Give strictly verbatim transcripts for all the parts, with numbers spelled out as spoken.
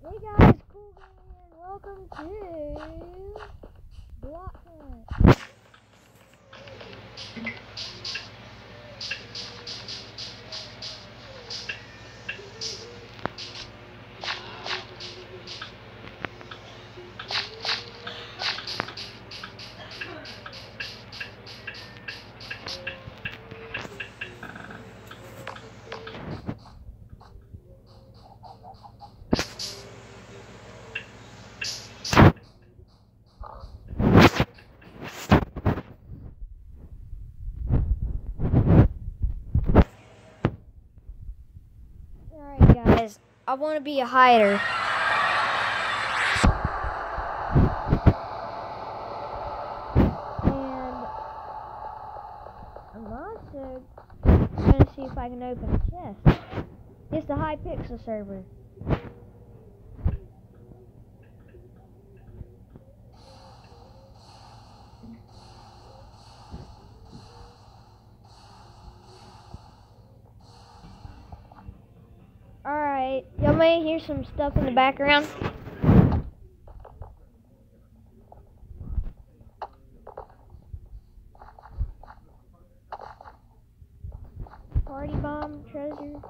Hey guys, cool guy, and welcome to Block Hunt. Alright guys, I want to be a hider. And I'm also going to see if I can open a chest. It's the high pixel server. Alright, y'all may hear some stuff in the background. Party bomb, treasure.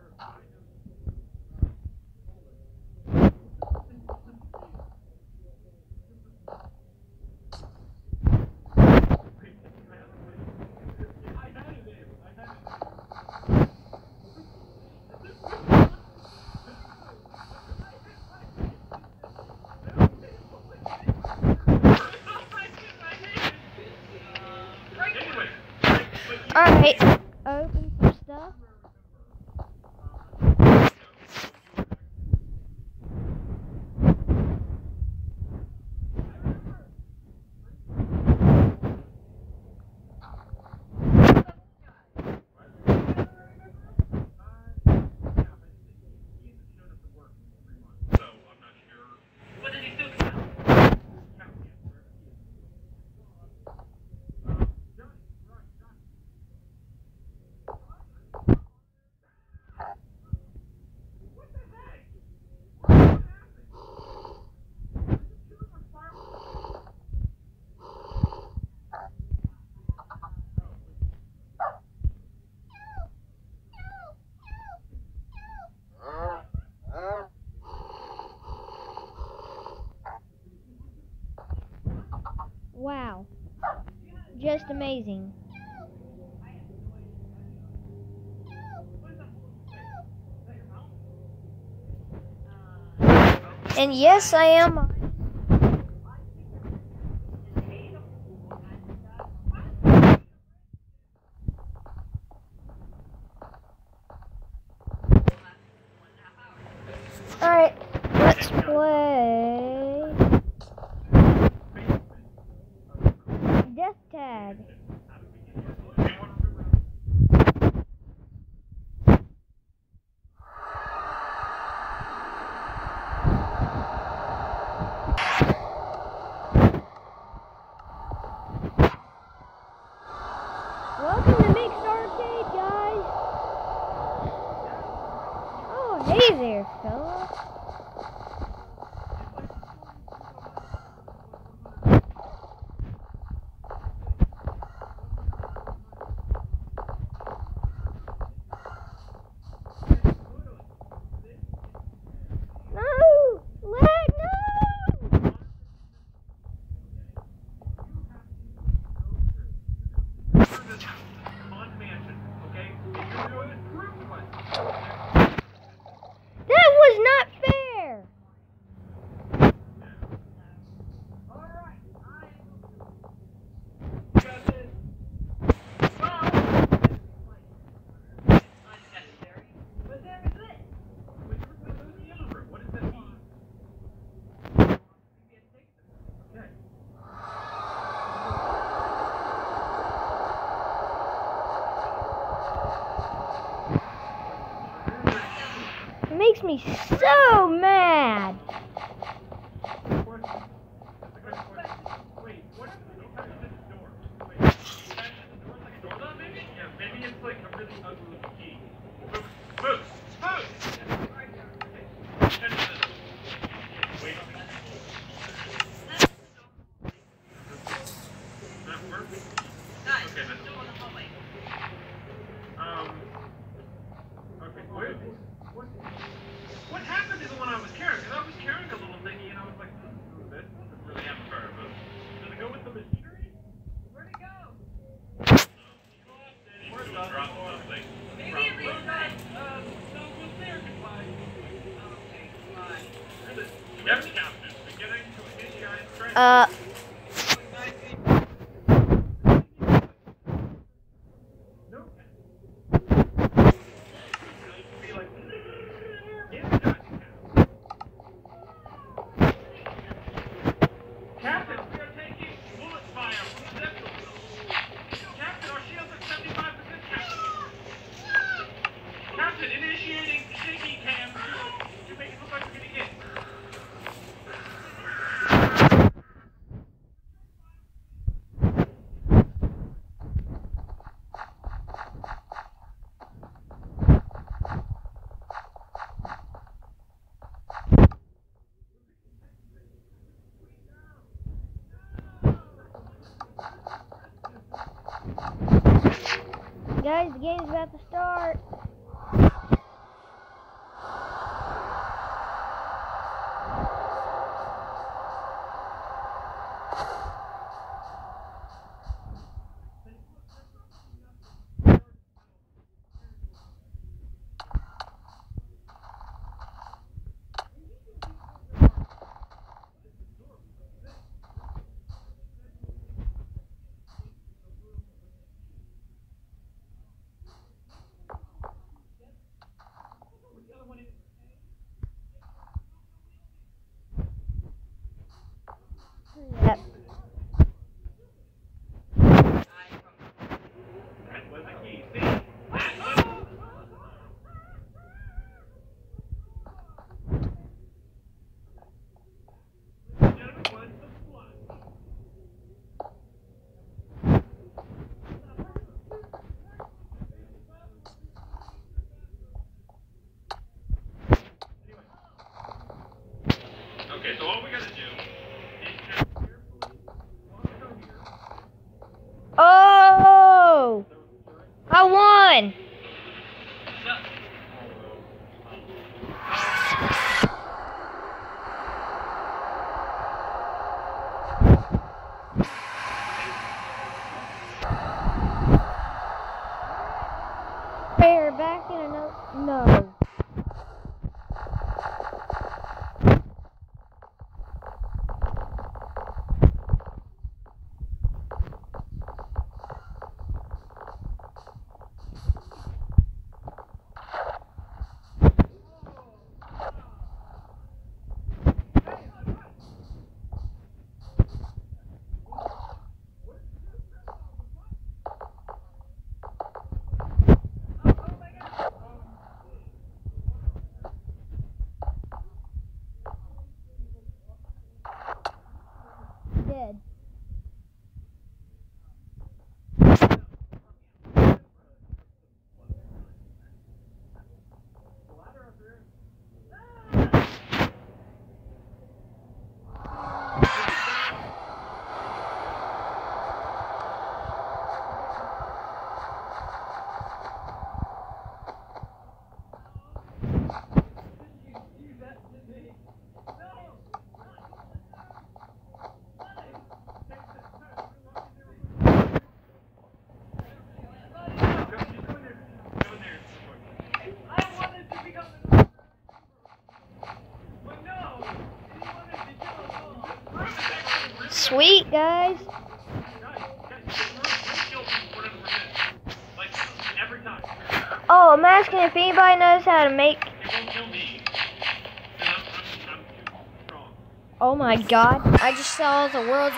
Alright, open some stuff. Wow, just amazing. And yes, I am. Alright, let's play Death Tag. Welcome to Mixed Arcade, guys. Oh, hey there, fella. No! Leg, no! That was not fair! It makes me so mad. Yes, Captain. Beginning to initiate strength. Uh. No, be like, yeah, Captain. Captain, we are taking bullet fire from the depth of Captain, our shields at seventy-five percent, Captain. Captain, initiating shaky cam to, to make it look like we're getting hit. Guys, the game's about to start. Yep. That was a key. See? That was... Gentlemen, was the flush. Okay, so all we gotta do is just carefully walk through here. Oh! I won! We're back in another. No. Dead. Sweet, guys. Oh, I'm asking if anybody knows how to make... Oh my god, I just saw the world's...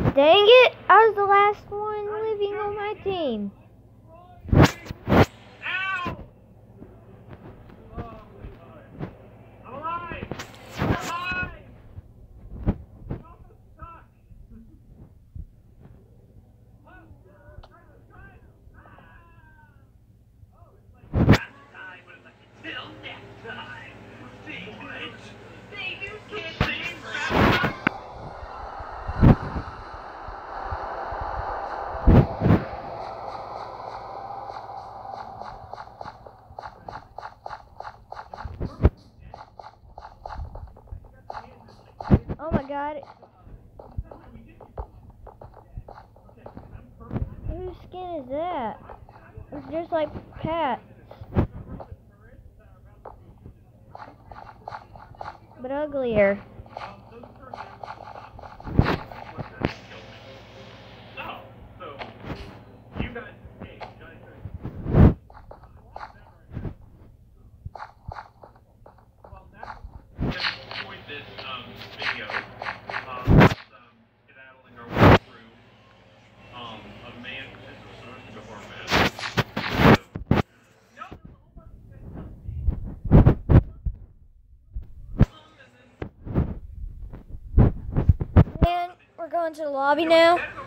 Dang it! I was the last one living on my team. Ow! Oh my god. I'm alive! I'm alive! I'm also stuck! Oh, it's like last time, but it's like till next time. See what? See you kids! See you Oh my god. Whose skin is that? It's just like cats. But uglier. Oh, so you guys escaped. Well, that's enjoyed this um, video. Um, just, um, skedaddling our way through um, a man potential solution before man. And we're going to the lobby now.